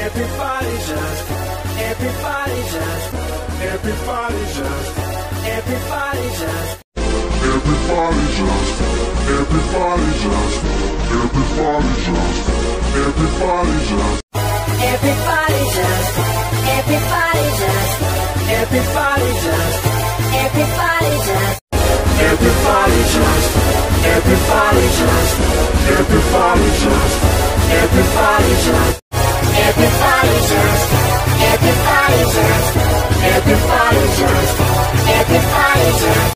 everybody just, everybody just, everybody just, everybody just, everybody just, everybody just, everybody just, everybody just, everybody just, everybody just, everybody just, everybody just, everybody just, everybody just, everybody just, everybody just, everybody just, everybody just, everybody just, everybody just.